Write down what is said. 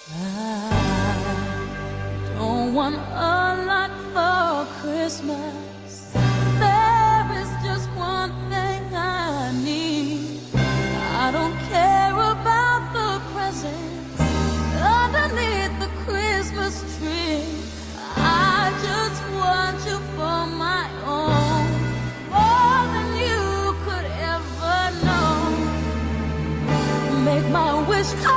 I don't want a lot for Christmas. There is just one thing I need. I don't care about the presents underneath the Christmas tree. I just want you for my own, more than you could ever know. Make my wish come